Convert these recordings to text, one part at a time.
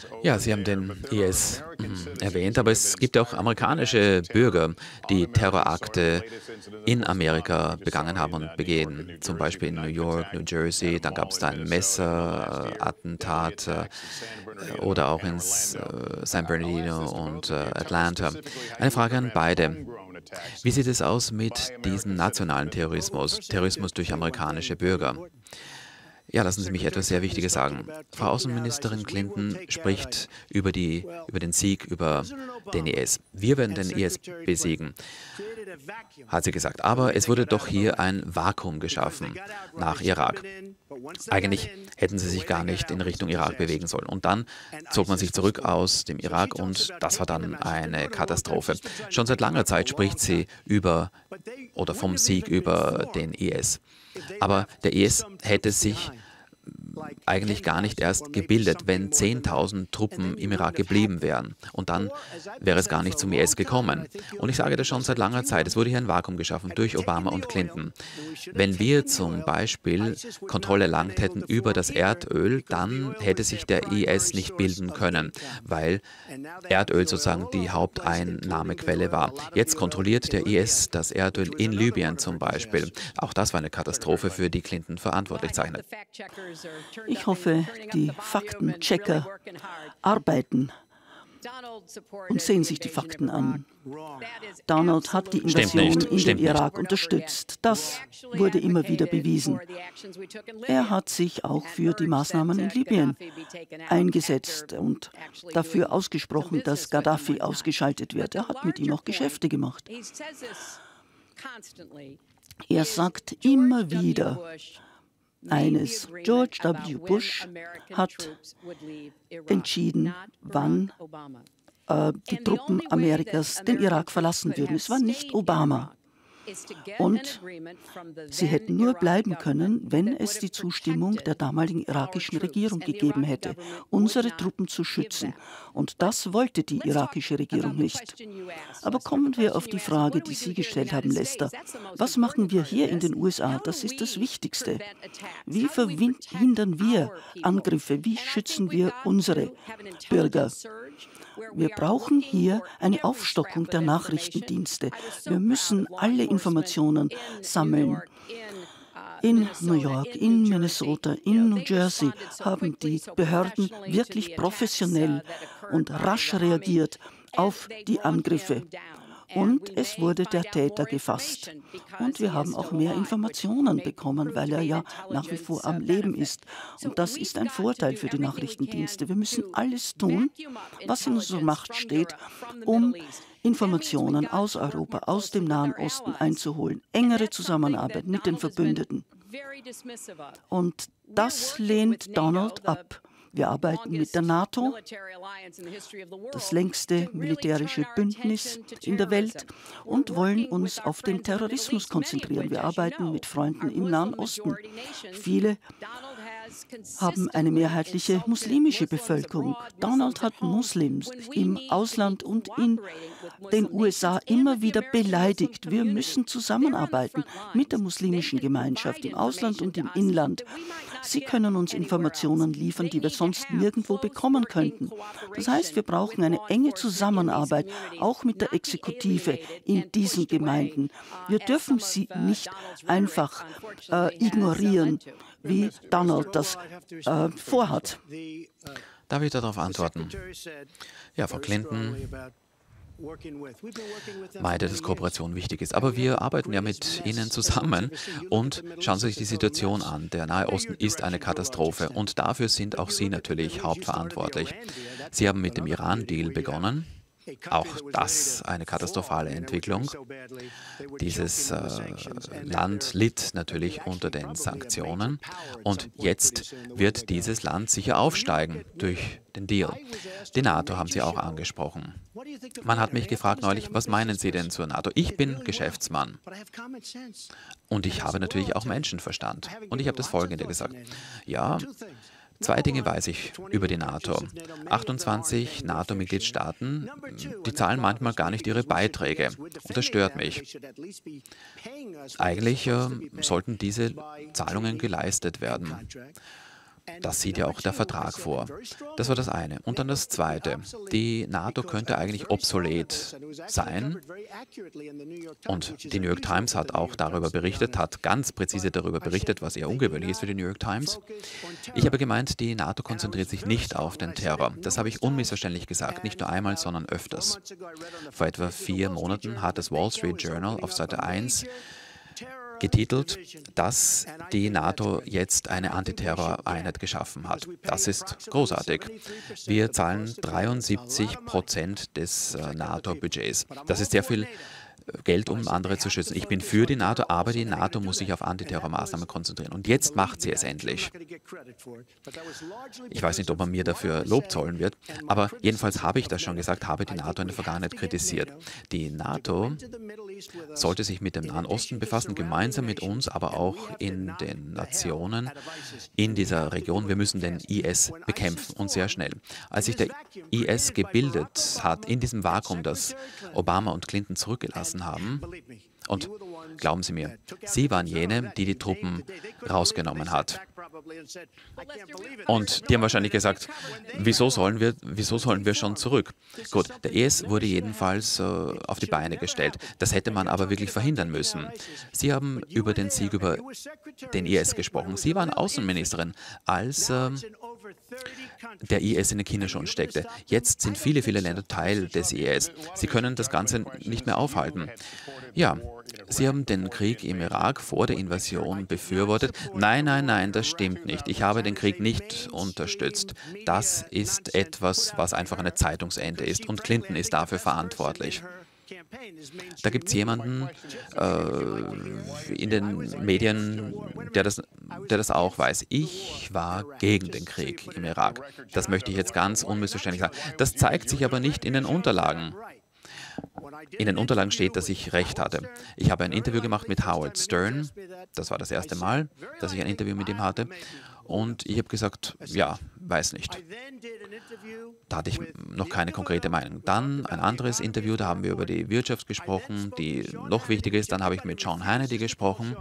Ja, Sie haben den IS erwähnt, aber es gibt auch amerikanische Bürger, die Terrorakte in Amerika begangen haben und begehen. Zum Beispiel in New York, New Jersey, dann gab es da ein Messerattentat oder auch in San Bernardino und Atlanta. Eine Frage an beide. Wie sieht es aus mit diesem nationalen Terrorismus, Terrorismus durch amerikanische Bürger? Ja, lassen Sie mich etwas sehr Wichtiges sagen. Frau Außenministerin Clinton spricht über den Sieg über den IS. Wir werden den IS besiegen, hat sie gesagt. Aber es wurde doch hier ein Vakuum geschaffen nach Irak. Eigentlich hätten sie sich gar nicht in Richtung Irak bewegen sollen. Und dann zog man sich zurück aus dem Irak und das war dann eine Katastrophe. Schon seit langer Zeit spricht sie über oder vom Sieg über den IS. Aber der IS hätte sich eigentlich gar nicht erst gebildet, wenn 10.000 Truppen im Irak geblieben wären. Und dann wäre es gar nicht zum IS gekommen. Und ich sage das schon seit langer Zeit. Es wurde hier ein Vakuum geschaffen durch Obama und Clinton. Wenn wir zum Beispiel Kontrolle erlangt hätten über das Erdöl, dann hätte sich der IS nicht bilden können, weil Erdöl sozusagen die Haupteinnahmequelle war. Jetzt kontrolliert der IS das Erdöl in Libyen zum Beispiel. Auch das war eine Katastrophe, für die Clinton verantwortlich zeichnet. Ich hoffe, die Faktenchecker arbeiten und sehen sich die Fakten an. Donald hat die Invasion in den Irak unterstützt. Das wurde immer wieder bewiesen. Er hat sich auch für die Maßnahmen in Libyen eingesetzt und dafür ausgesprochen, dass Gaddafi ausgeschaltet wird. Er hat mit ihm auch Geschäfte gemacht. Er sagt immer wieder eines: George W. Bush hat entschieden, wann die Truppen Amerikas den Irak verlassen würden. Es war nicht Obama. Und sie hätten nur bleiben können, wenn es die Zustimmung der damaligen irakischen Regierung gegeben hätte, unsere Truppen zu schützen. Und das wollte die irakische Regierung nicht. Aber kommen wir auf die Frage, die Sie gestellt haben, Lester. Was machen wir hier in den USA? Das ist das Wichtigste. Wie verhindern wir Angriffe? Wie schützen wir unsere Bürger? Wir brauchen hier eine Aufstockung der Nachrichtendienste. Wir müssen alle Informationen sammeln. In New York, in Minnesota, in New Jersey haben die Behörden wirklich professionell und rasch reagiert auf die Angriffe. Und es wurde der Täter gefasst. Und wir haben auch mehr Informationen bekommen, weil er ja nach wie vor am Leben ist. Und das ist ein Vorteil für die Nachrichtendienste. Wir müssen alles tun, was in unserer Macht steht, um Informationen aus Europa, aus dem Nahen Osten einzuholen. Engere Zusammenarbeit mit den Verbündeten. Und das lehnt Donald ab. Wir arbeiten mit der NATO, das längste militärische Bündnis in der Welt, und wollen uns auf den Terrorismus konzentrieren. Wir arbeiten mit Freunden im Nahen Osten. Viele haben eine mehrheitliche muslimische Bevölkerung. Donald hat Muslims im Ausland und in den USA immer wieder beleidigt. Wir müssen zusammenarbeiten mit der muslimischen Gemeinschaft im Ausland und im Inland. Sie können uns Informationen liefern, die wir sonst nirgendwo bekommen könnten. Das heißt, wir brauchen eine enge Zusammenarbeit, auch mit der Exekutive in diesen Gemeinden. Wir dürfen sie nicht einfach ignorieren, wie Donald das vorhat. Darf ich darauf antworten? Ja, Frau Clinton meinte, dass Kooperation wichtig ist. Aber wir arbeiten ja mit Ihnen zusammen und schauen Sie sich die Situation an. Der Nahe Osten ist eine Katastrophe und dafür sind auch Sie natürlich hauptverantwortlich. Sie haben mit dem Iran-Deal begonnen. Auch das eine katastrophale Entwicklung. Dieses Land litt natürlich unter den Sanktionen und jetzt wird dieses Land sicher aufsteigen durch den Deal. Die NATO haben Sie auch angesprochen. Man hat mich gefragt neulich, was meinen Sie denn zur NATO? Ich bin Geschäftsmann und ich habe natürlich auch Menschenverstand. Und ich habe das Folgende gesagt. Ja, zwei Dinge weiß ich über die NATO. 28 NATO-Mitgliedstaaten, die zahlen manchmal gar nicht ihre Beiträge. Und das stört mich. Eigentlich sollten diese Zahlungen geleistet werden. Das sieht ja auch der Vertrag vor. Das war das eine. Und dann das zweite. Die NATO könnte eigentlich obsolet sein. Und die New York Times hat auch darüber berichtet, hat ganz präzise darüber berichtet, was eher ungewöhnlich ist für die New York Times. Ich habe gemeint, die NATO konzentriert sich nicht auf den Terror. Das habe ich unmissverständlich gesagt, nicht nur einmal, sondern öfters. Vor etwa 4 Monaten hat das Wall Street Journal auf Seite 1 getitelt, dass die NATO jetzt eine Antiterror-Einheit geschaffen hat. Das ist großartig. Wir zahlen 73% des NATO-Budgets. Das ist sehr viel Geld, um andere zu schützen. Ich bin für die NATO, aber die NATO muss sich auf Antiterrormaßnahmen konzentrieren. Und jetzt macht sie es endlich. Ich weiß nicht, ob man mir dafür Lob zollen wird, aber jedenfalls habe ich das schon gesagt, habe die NATO in der Vergangenheit kritisiert. Die NATO sollte sich mit dem Nahen Osten befassen, gemeinsam mit uns, aber auch in den Nationen in dieser Region. Wir müssen den IS bekämpfen und sehr schnell. Als sich der IS gebildet hat, in diesem Vakuum, das Obama und Clinton zurückgelassen haben, und glauben Sie mir, Sie waren jene, die die Truppen rausgenommen hat. Und die haben wahrscheinlich gesagt, wieso sollen wir schon zurück? Gut, der IS wurde jedenfalls auf die Beine gestellt. Das hätte man aber wirklich verhindern müssen. Sie haben über den Sieg über den IS gesprochen. Sie waren Außenministerin, als der IS in den Kinderschuhen steckte. Jetzt sind viele, viele Länder Teil des IS. Sie können das Ganze nicht mehr aufhalten. Ja, Sie haben den Krieg im Irak vor der Invasion befürwortet. Nein, nein, nein, das stimmt nicht. Ich habe den Krieg nicht unterstützt. Das ist etwas, was einfach eine Zeitungsente ist. Und Clinton ist dafür verantwortlich. Da gibt es jemanden in den Medien, der das auch weiß. Ich war gegen den Krieg im Irak. Das möchte ich jetzt ganz unmissverständlich sagen. Das zeigt sich aber nicht in den Unterlagen. In den Unterlagen steht, dass ich recht hatte. Ich habe ein Interview gemacht mit Howard Stern. Das war das erste Mal, dass ich ein Interview mit ihm hatte. Und ich habe gesagt, ja, weiß nicht. Da hatte ich noch keine konkrete Meinung. Dann ein anderes Interview, da haben wir über die Wirtschaft gesprochen, die noch wichtiger ist. Dann habe ich mit Sean Hannity gesprochen,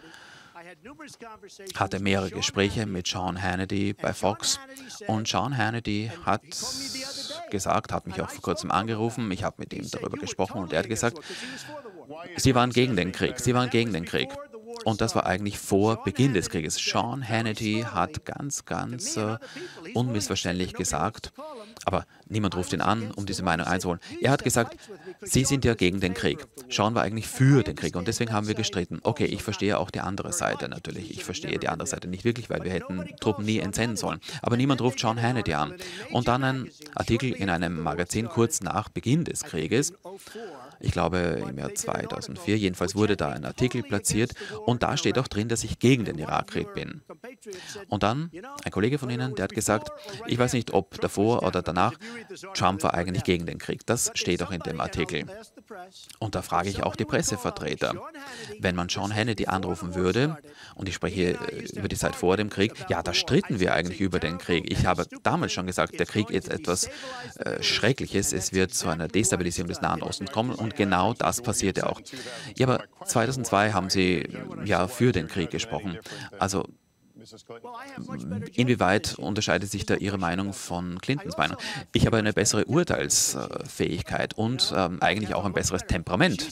hatte mehrere Gespräche mit Sean Hannity bei Fox. Und Sean Hannity hat gesagt, hat mich auch vor kurzem angerufen, ich habe mit ihm darüber gesprochen und er hat gesagt, Sie waren gegen den Krieg, Sie waren gegen den Krieg. Und das war eigentlich vor Beginn des Krieges. Sean Hannity hat ganz unmissverständlich gesagt, aber niemand ruft ihn an, um diese Meinung einzuholen. Er hat gesagt, Sie sind ja gegen den Krieg. Sean war eigentlich für den Krieg und deswegen haben wir gestritten. Okay, ich verstehe auch die andere Seite natürlich. Ich verstehe die andere Seite nicht wirklich, weil wir hätten Truppen nie entsenden sollen. Aber niemand ruft Sean Hannity an. Und dann ein Artikel in einem Magazin kurz nach Beginn des Krieges, ich glaube im Jahr 2004, jedenfalls wurde da ein Artikel platziert und da steht auch drin, dass ich gegen den Irakkrieg bin. Und dann ein Kollege von Ihnen, der hat gesagt, ich weiß nicht, ob davor oder danach, Trump war eigentlich gegen den Krieg. Das steht auch in dem Artikel. Und da frage ich auch die Pressevertreter, wenn man Sean Hannity anrufen würde, und ich spreche über die Zeit vor dem Krieg, ja, da stritten wir eigentlich über den Krieg. Ich habe damals schon gesagt, der Krieg ist etwas Schreckliches, es wird zu einer Destabilisierung des Nahen Ostens kommen und genau das passierte auch. Ja, aber 2002 haben Sie ja für den Krieg gesprochen. Also inwieweit unterscheidet sich da Ihre Meinung von Clintons Meinung? Ich habe eine bessere Urteilsfähigkeit und eigentlich auch ein besseres Temperament.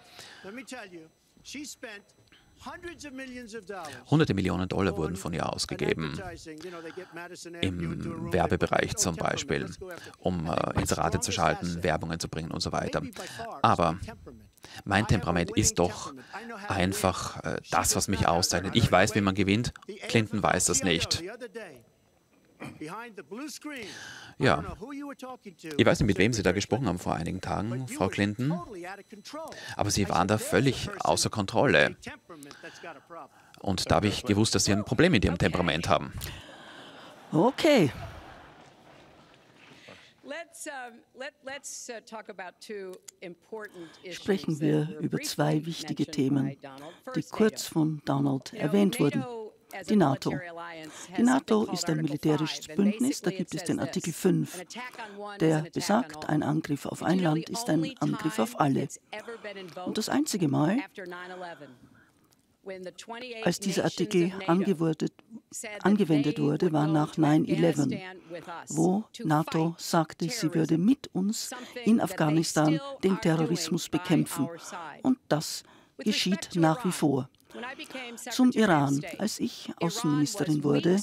Hunderte Millionen Dollar wurden von ihr ausgegeben, im Werbebereich zum Beispiel, um Inserate zu schalten, Werbungen zu bringen und so weiter. Aber mein Temperament ist doch einfach das, was mich auszeichnet. Ich weiß, wie man gewinnt, Clinton weiß das nicht. Ja, ich weiß nicht, mit wem Sie da gesprochen haben vor einigen Tagen, Frau Clinton, aber Sie waren da völlig außer Kontrolle. Und da habe ich gewusst, dass Sie ein Problem mit Ihrem Temperament haben. Okay. Sprechen wir über 2 wichtige Themen, die kurz von Donald erwähnt wurden. Die NATO. Die NATO ist ein militärisches Bündnis, da gibt es den Artikel 5, der besagt, ein Angriff auf ein Land ist ein Angriff auf alle. Und das einzige Mal, als dieser Artikel angewendet wurde, war nach 9/11, wo NATO sagte, sie würde mit uns in Afghanistan den Terrorismus bekämpfen. Und das geschieht nach wie vor. Zum Iran. Als ich Außenministerin wurde,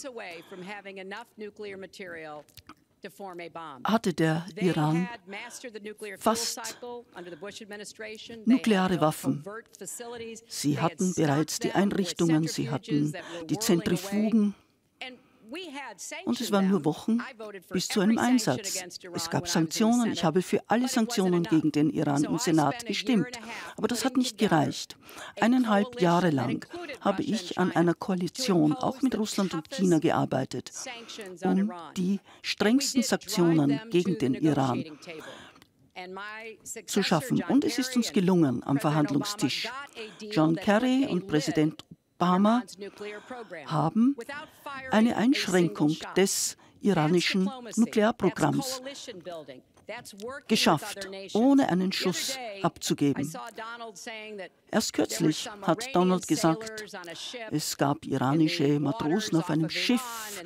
hatte der Iran fast nukleare Waffen. Sie hatten bereits die Einrichtungen, sie hatten die Zentrifugen. Und es waren nur Wochen bis zu einem Einsatz. Es gab Sanktionen. Ich habe für alle Sanktionen gegen den Iran im Senat gestimmt. Aber das hat nicht gereicht. 1,5 Jahre lang habe ich an einer Koalition, auch mit Russland und China, gearbeitet, um die strengsten Sanktionen gegen den Iran zu schaffen. Und es ist uns gelungen am Verhandlungstisch. John Kerry und Präsident Obama haben eine Einschränkung des iranischen Nuklearprogramms geschafft, ohne einen Schuss abzugeben. Erst kürzlich hat Donald gesagt, es gab iranische Matrosen auf einem Schiff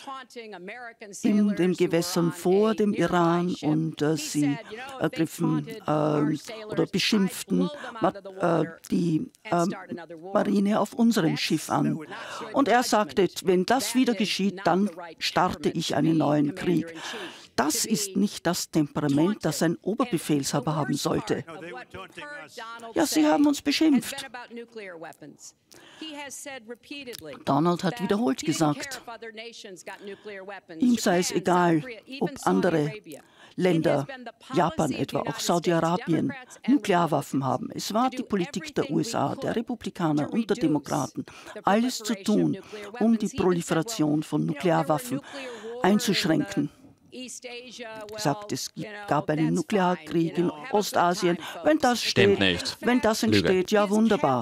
in den Gewässern vor dem Iran und sie ergriffen oder beschimpften die Marine auf unserem Schiff an. Und er sagte, wenn das wieder geschieht, dann starte ich einen neuen Krieg. Das ist nicht das Temperament, das ein Oberbefehlshaber haben sollte. Ja, sie haben uns beschimpft. Donald hat wiederholt gesagt, ihm sei es egal, ob andere Länder, Japan etwa, auch Saudi-Arabien, Nuklearwaffen haben. Es war die Politik der USA, der Republikaner und der Demokraten, alles zu tun, um die Proliferation von Nuklearwaffen einzuschränken. Sagt, es gab einen Nuklearkrieg in Ostasien. Wenn das steht, wenn das entsteht, ja wunderbar.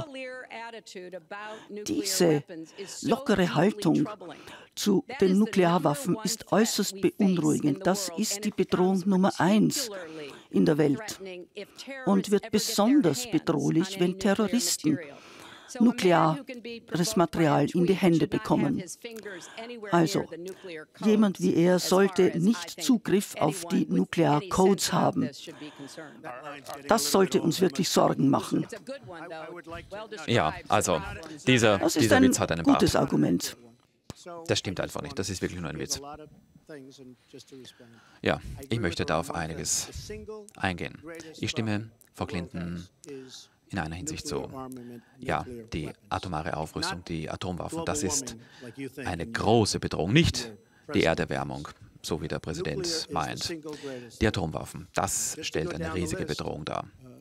Diese lockere Haltung zu den Nuklearwaffen ist äußerst beunruhigend. Das ist die Bedrohung Nummer 1 in der Welt und wird besonders bedrohlich, wenn Terroristen nukleares Material in die Hände bekommen. Also, jemand wie er sollte nicht Zugriff auf die Nuklearcodes haben. Das sollte uns wirklich Sorgen machen. Ja, also, dieser Witz hat einen Bart. Gutes Argument. Das stimmt einfach nicht. Das ist wirklich nur ein Witz. Ja, ich möchte da auf einiges eingehen. Ich stimme Frau Clinton in einer Hinsicht zu. Ja, die atomare Aufrüstung, die Atomwaffen, das ist eine große Bedrohung. Nicht die Erderwärmung, so wie der Präsident meint. Die Atomwaffen, das stellt eine riesige Bedrohung dar.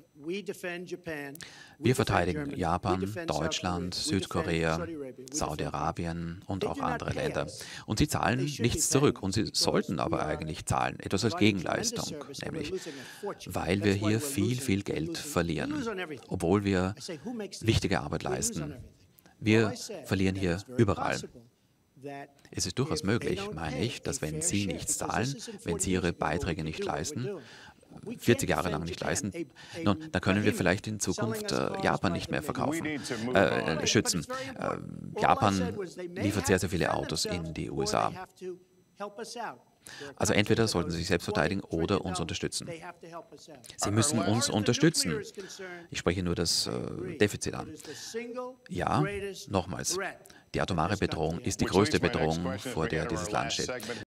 Wir verteidigen Japan, Deutschland, Südkorea, Saudi-Arabien und auch andere Länder. Und sie zahlen nichts zurück. Und sie sollten aber eigentlich zahlen, etwas als Gegenleistung, nämlich, weil wir hier viel, viel Geld verlieren, obwohl wir wichtige Arbeit leisten. Wir verlieren hier überall. Es ist durchaus möglich, meine ich, dass wenn Sie nichts zahlen, wenn Sie Ihre Beiträge nicht leisten, 40 Jahre lang nicht leisten, nun, dann können wir vielleicht in Zukunft Japan nicht mehr schützen. Japan liefert sehr, sehr viele Autos in die USA. Also entweder sollten Sie sich selbst verteidigen oder uns unterstützen. Sie müssen uns unterstützen. Ich spreche nur das Defizit an. Ja, nochmals, die atomare Bedrohung ist die größte Bedrohung, vor der dieses Land steht.